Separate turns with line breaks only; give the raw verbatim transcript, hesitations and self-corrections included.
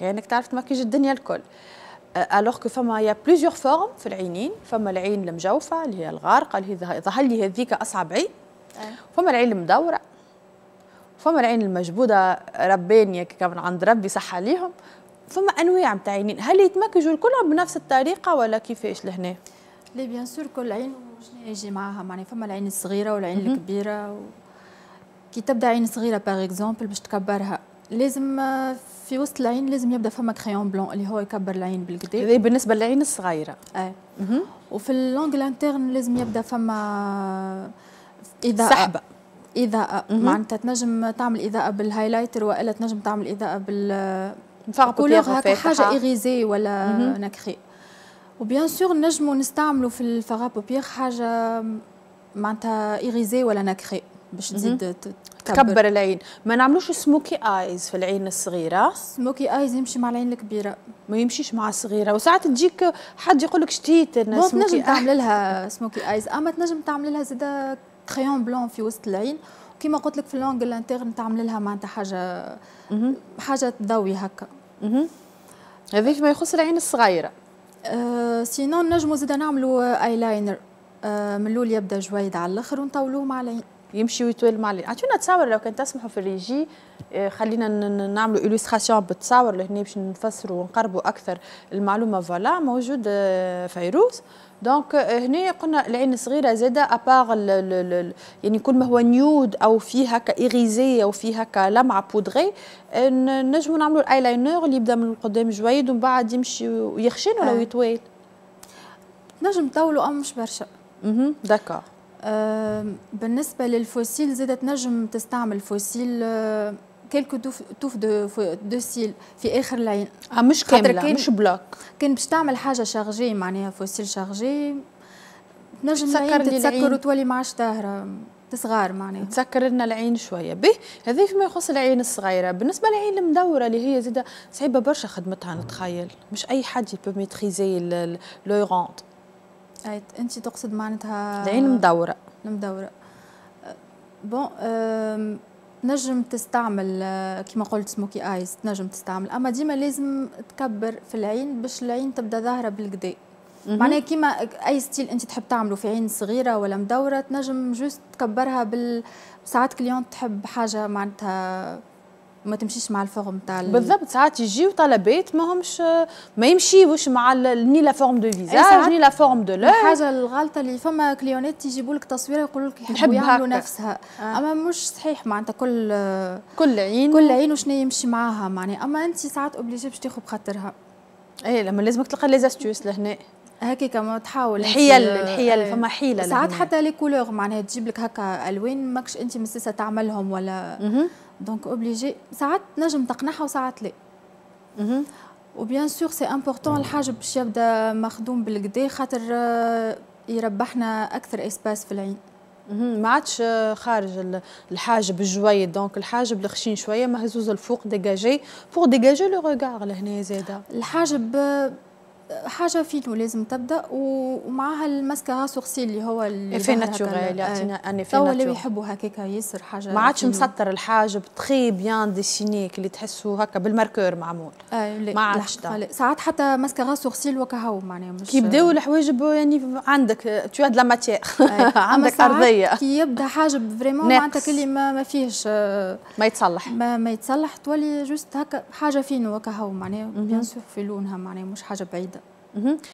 كانك تعرف تمكيج الدنيا الكل. الوغ كو فما يا بليزيور فورم في العينين، فما العين المجوفه اللي هي الغارقه اللي هي ظهر لي هذيك اصعب عين، فما العين المدوره، فما العين المجبوده ربانيه كما عند ربي صح عليهم، فما انواع نتاع عينين. هل يتمكجوا كلهم بنفس الطريقه ولا كيفاش لهنا؟
لي بيان سور كل عين وشنو يجي معاها، معناها فما العين الصغيره والعين الكبيره و... كي تبدا عين صغيره باغ اكزومبل باش تكبرها لازم في وسط العين لازم يبدا فما كريون بلون اللي هو يكبر العين بالكدا.
هذه بالنسبه للعين الصغيره.
اي وفي اللونغ انترن لازم يبدا فما اضاءه
سحبه
اضاءه معناتها تنجم تعمل اضاءه بالهايلايتر والا تنجم تعمل اضاءه بال كولور هكا حاجه ايغيزي ولا نكري. وبيان سور نجموا نستعملوا في الفغا بوبيغ حاجه معناتها ايغيزي ولا نكري باش تزيد
تكبر العين. ما نعملوش سموكي ايز في العين الصغيره.
سموكي ايز يمشي مع العين الكبيره،
ما يمشيش مع الصغيره. وساعات تجيك حد يقول لك شتيت
انا سموكي تنجم تعمل لها سموكي ايز، اما تنجم تعمل لها زاده كريون بلون في وسط العين، وكما قلت لك في اللونغ الانترن تعمل لها معناتها حاجه حاجه تضوي هكا.
هذا فيما يخص العين الصغيره.
أه سينون نجموا زاده نعملوا اي لاينر أه من الاول يبدا جويد على الاخر ونطولوه مع العين،
يمشي ويطول مع العين. اعطونا تصاور لو كان تسمحوا في الريجي، خلينا نعملوا إليستراسيون بالتصاور لهنا باش نفسروا ونقربوا اكثر المعلومه. فوالا موجود فيروز. دونك هنا قلنا العين الصغيره زاده ابار يعني كل ما هو نيود او فيه هكا ايغيزي او فيه هكا لمعه بودغي، نجموا نعملوا الايلاينر اللي يبدا من القدام جويد ومن بعد يمشي ويخشن ولا يطول.
نجم طولوا اما مش برشا.
اها داكور.
أه بالنسبه للفوسيل زاده تنجم تستعمل فوسيل أه كيلكو توف توف دو دو سيل في اخر العين.
اه مش كامله مش بلوك.
كان باش تعمل حاجه شارجي معناها فوسيل شارجي تنجم العين تتسكر وتولي ما عادش طاهره تصغار معناها
تسكر لنا العين شويه. به هذا فيما يخص العين الصغيره. بالنسبه للعين المدوره اللي هي زاده صعيبه برشا خدمتها نتخيل، مش اي حد يبو ميتريزي لو روند.
اي انت تقصد معناتها
العين المدوره.
المدوره بون أه نجم تستعمل كما قلت سموكي ايز تنجم تستعمل، اما ديما لازم تكبر في العين باش العين تبدا ظاهره بالكدا. معناها كيما اي ستيل انت تحب تعمله في عين صغيره ولا مدوره تنجم جوست تكبرها بال ساعات كليون تحب حاجه معناتها ما تمشيش مع الفورم تاع
بالضبط. ساعات يجيو طلبات ما همش ما يمشيوش مع ني لا فورم دو فيزاج ني لا فورم دو لو.
الحاجه الغلطه اللي فما كليونات يجيبوا لك تصويره يقولوا لك يحبوا يعملوا نفسها. آه. اما مش صحيح معناتها كل
كل عين
كل عين وشنو يمشي معاها معناها، اما انت ساعات اوبليجي باش تاخذ بخاطرها.
اي لما لازمك تلقى لي زاستيوس لهنا
هكاك ما تحاول
الحيل الحيل فما حيله
ساعات حتى لي كولور معناها تجيب لك هكا الوان ماكش انت مسيسه تعملهم ولا دونك اوبليجي ساعات نجم تقنعها وساعات لا.
اها
وبيان سور سي امبورطون الحاجب باش يبدا مخدوم بالكدا خاطر يربحنا اكثر اسباس في العين.
ما عادش خارج الحاجب الجويد، دونك الحاجب الخشين شويه مهزوز الفوق ديجاجي بور ديجاجي لو ريغار لهنا زاده.
الحاجب حاجه فينو لازم تبدا ومعها الماسكارا سورسيل اللي هو اللي
في ناتشورال يعطينا ان في
ناتشورال اللي يحبوا هكاك ياسر حاجه
ما عادش مسطر الحاجب تري بيان ديسيني اللي تحسوا هكا بالماركور معمول.
آه
ما عادش
ساعات حتى ماسكارا سورسيل وكهو معناها مش
كي يبداو الحواجب يعني عندك تو لا ماتيير عندك ارضيه
كي يبدا حاجب فريمون معناتها كلي ما, ما فيهش
ما يتصلح
ما, ما يتصلح تولي جوست هكا حاجه فينو وكهو معناها بيان سور في لونها معناها مش حاجه بعيده.